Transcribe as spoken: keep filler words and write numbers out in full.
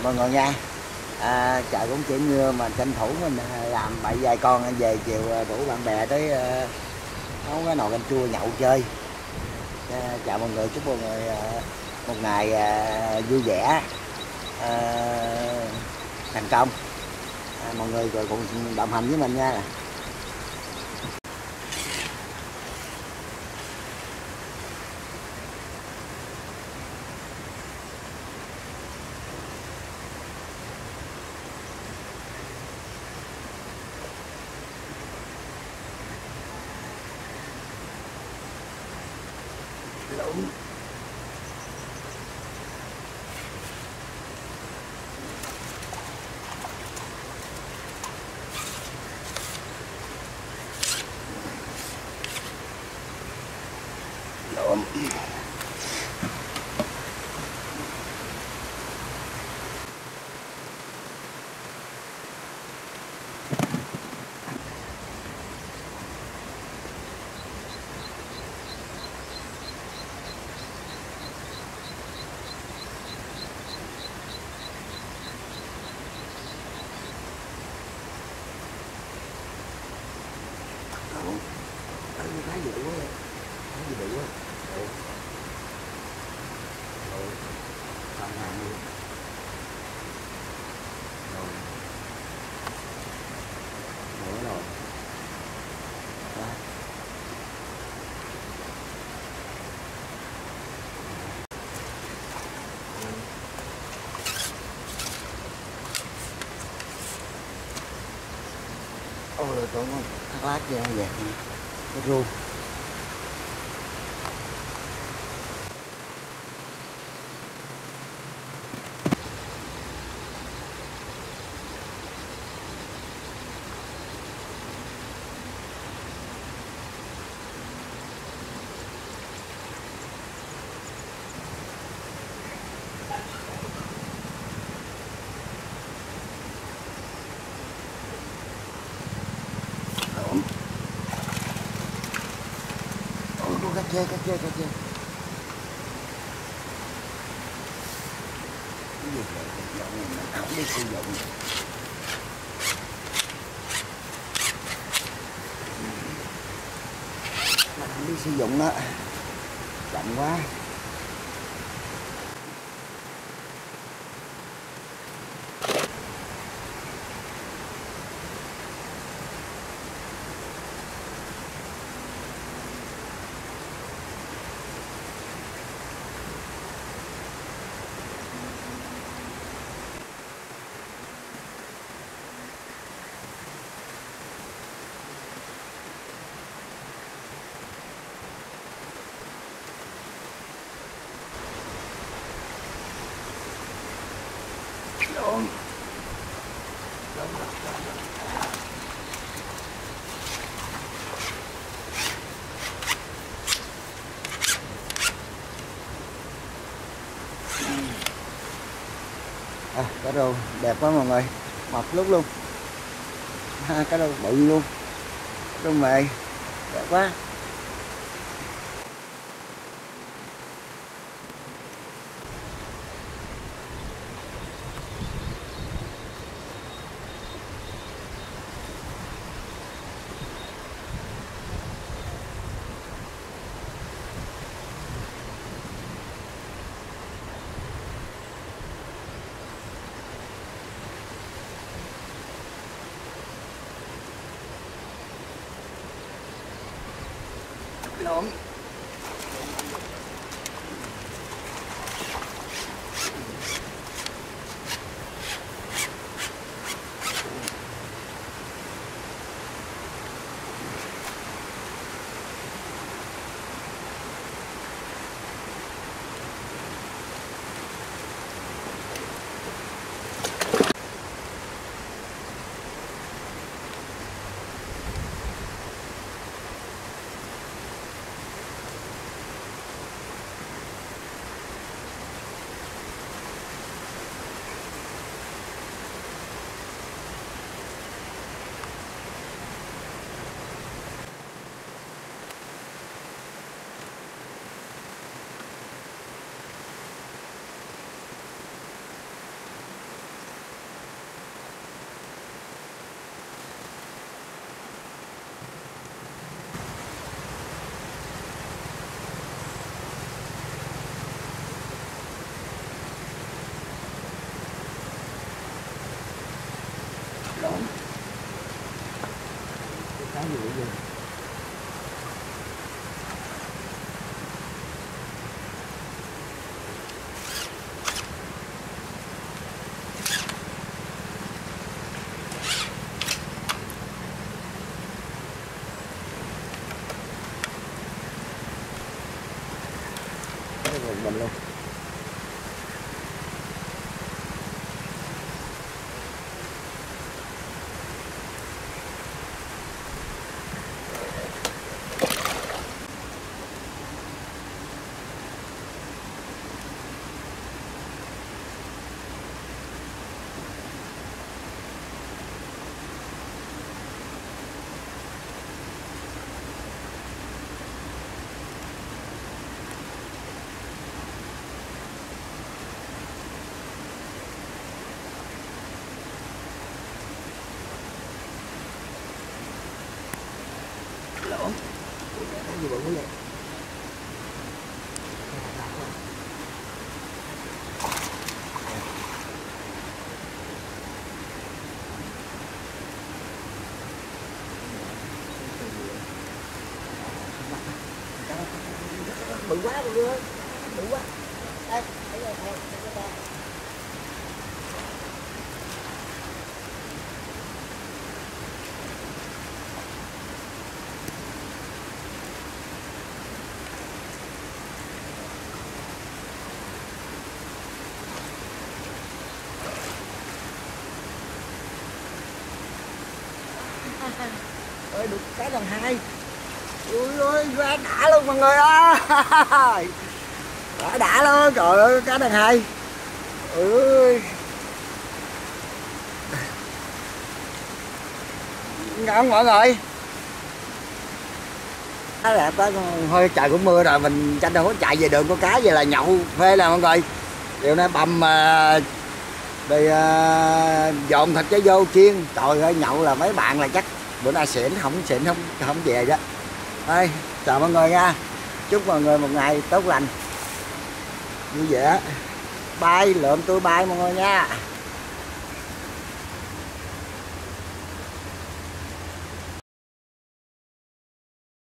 mọi người nha. À, trời cũng chỉ mưa mà tranh thủ mình làm bậy vài con về chiều rủ bạn bè tới uh, nấu cái nồi canh chua nhậu chơi. À, chào mọi người, chúc mọi người uh, một ngày uh, vui vẻ, uh, thành công. À, mọi người rồi cùng đồng hành với mình nha. Lộn. Lộn. Thấy gì quá, thấy gì bự quá. Ừ. Rồi, làm hàng luôn. Rồi. Nữa rồi. Đó. Ôi rồi tụi con thắt lát vô vậy. Cái ru. Cá chê, cá chê, cá chê. Cái gì vậy? Cái dọn này mình không biết sử dụng. Mình không biết sử dụng đó. Chậm quá. Lộn. Lộn, lộn, lộn, lộn. À, cá rô đẹp quá mọi người, mập lúc luôn. Ha, cá rô bự luôn, rô mề đẹp quá. Lộn. một mình luôn. Lỗ cái gì bự quá vậy? Bự quá bự ơi, bự quá. Đây, thấy rồi, thấy, thấy cái ơi được cái lần hai. Ui ơi ra đã luôn mọi người ơi. Đã đã luôn, trời ơi cá lần hai. Ui ngon mọi người. Đó đẹp đó, hơi trời cũng mưa rồi mình tranh thủ chạy về đường có cá về là nhậu phê nè mọi người. Điều này bầm uh, rồi uh, dồn thịt cho vô chiên. Trời ơi nhậu là mấy bạn là chắc bữa nay xỉn không xỉn không không về đó. Thôi chào mọi người nha, chúc mọi người một ngày tốt lành vui vẻ. Bye, lượm tôi bye mọi người nha.